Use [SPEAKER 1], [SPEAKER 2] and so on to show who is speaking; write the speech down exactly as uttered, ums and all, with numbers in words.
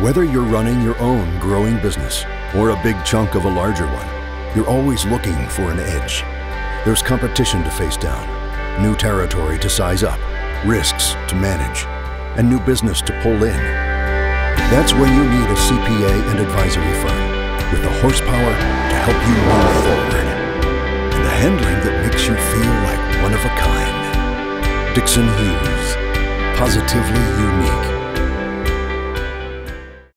[SPEAKER 1] Whether you're running your own growing business or a big chunk of a larger one, you're always looking for an edge. There's competition to face down, new territory to size up, risks to manage, and new business to pull in. That's when you need a C P A and advisory firm with the horsepower to help you move forward and the handling that makes you feel like one of a kind. Dixon Hughes, positively unique.